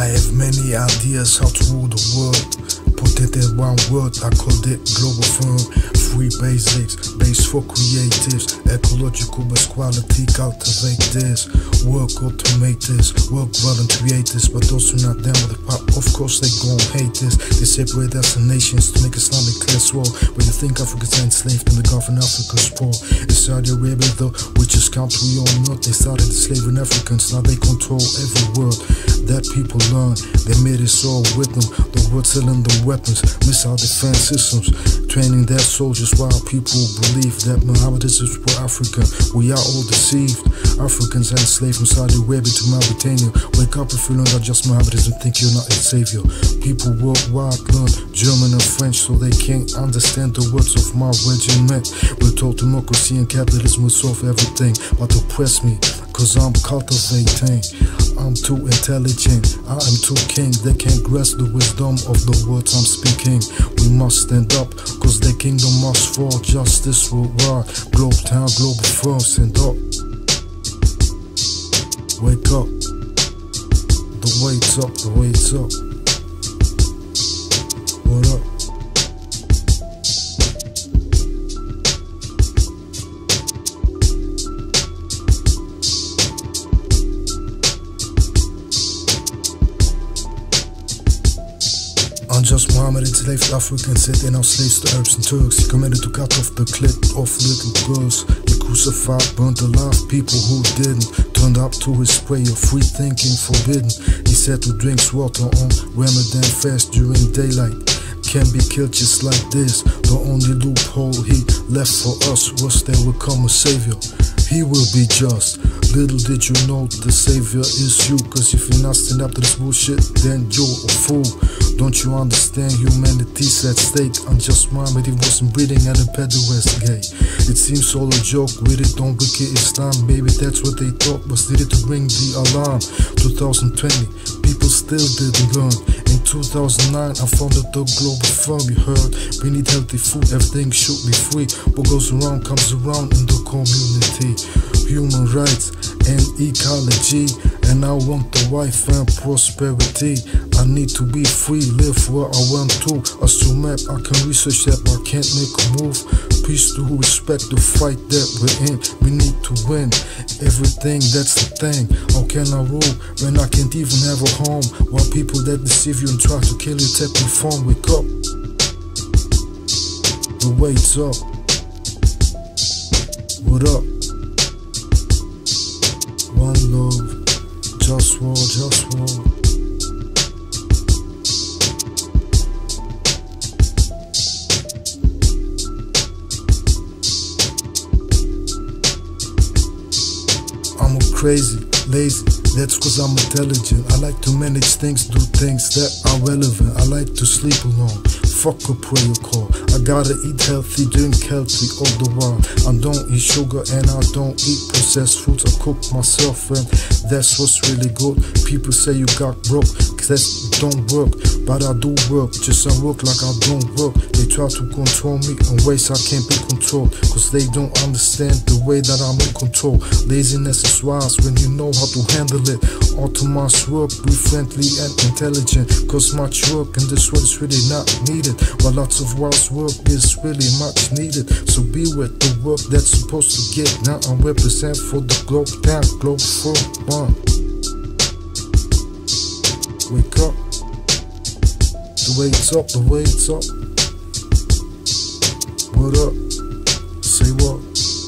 I have many ideas how to rule the world. Put it in one word, I called it global firm. Free basics, base for creatives. Ecological best quality, cultivate this. Work, automate this. Work well and create this. But those who not down with the pop, of course they gon' hate this. They separate us in nations to make Islamic class war. When you think Africa's enslaved and the Gulf and Africa's poor. It's Saudi Arabia the richest country on earth. They started enslaving Africans, now they control every world that people learn. They made us all with them. The world selling the weapons, missile defense systems, training their soldiers while people believe that Mohammedans were African. We are all deceived. Africans are enslaved from Saudi Arabia to Mauritania. Wake up if you learn that just Mohammedans and think you're not a savior. People worldwide learn German and French so they can't understand the words of my regiment. We're told democracy and capitalism will solve everything, but oppress me cause I'm cultivating. I'm too intelligent, I am too king. They can't grasp the wisdom of the words I'm speaking. We must stand up, cause their kingdom must fall. Justice worldwide, globe town, global firm. Stand up, wake up. The weight's up, the weight's up. What up? Unjust Muhammad enslaved Africans, set they now slaves to Arabs and Turks. He commanded to cut off the clit of little girls. He crucified, burnt alive people who didn't. Turned up to his prayer, free thinking forbidden. He said to drink water on Ramadan fast during daylight. Can be killed just like this. The only loophole he left for us was there will come a savior. He will be just. Little did you know the savior is you. Cause if you not stand up to this bullshit, then you're a fool. Don't you understand humanity's at stake? Unjust Muhammad, he wasn't breeding and the peddler was gay. It seems all a joke, with it don't wicked Islam. Maybe that's what they thought was needed to bring the alarm. 2020, people still didn't learn. In 2009, I founded the global firm. You heard, we need healthy food, everything should be free. What goes around comes around in the community. Human rights and ecology, and I want the wife and prosperity. I need to be free, live where I want to. As to map, I can research that, but I can't make a move. Peace to respect the fight that we're in. We need to win everything, that's the thing. How can I rule when I can't even have a home? While people that deceive you and try to kill you take your phone. Wake up, the weight's up. What up? One love, just war, just war. I'm crazy, lazy, that's cause I'm intelligent. I like to manage things, do things that are relevant. I like to sleep alone, fuck a prayer call. I gotta eat healthy, drink healthy all the while. I don't eat sugar and I don't eat processed foods. I cook myself and that's what's really good. People say you got broke, cause that don't work. But I do work, just I work like I don't work. They try to control me in ways I can't be controlled, cause they don't understand the way that I'm in control. Laziness is wise when you know how to handle it. Autonomous work, be friendly and intelligent, cause much work in this world is really not needed, while lots of wise work is really much needed. So be with the work that's supposed to get now and represent for the globe town, globe for one. Wake up, the weight's up, the weight's up. What up? Say what?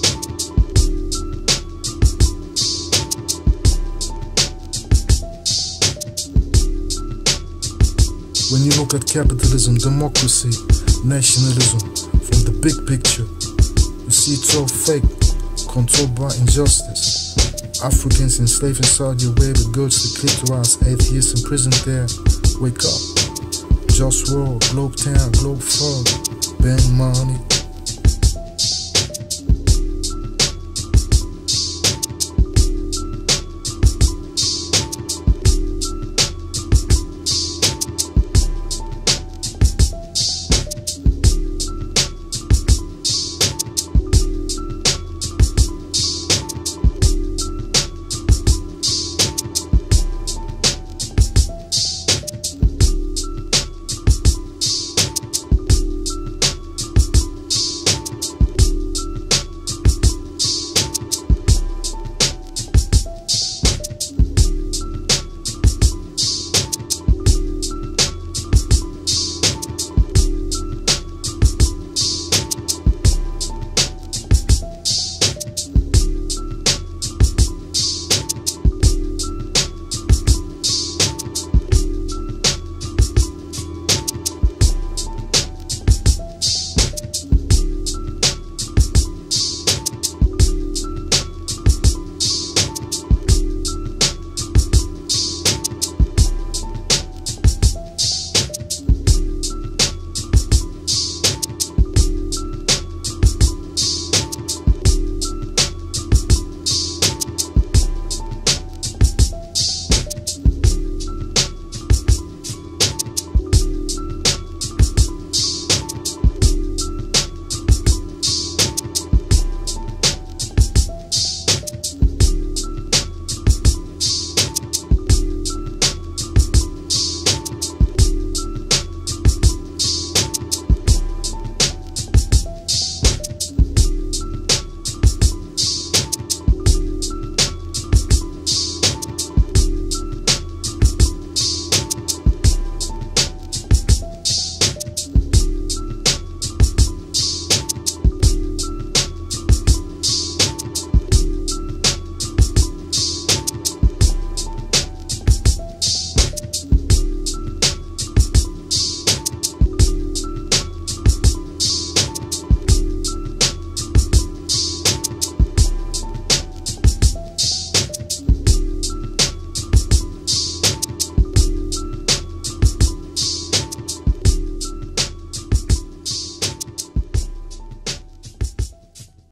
When you look at capitalism, democracy, nationalism, from the big picture, you see it's all fake, controlled by injustice. Africans enslaved in Saudi Arabia, girls to clitoris, atheists imprisoned there. Wake up, just war, globe town, globe firm, bend money.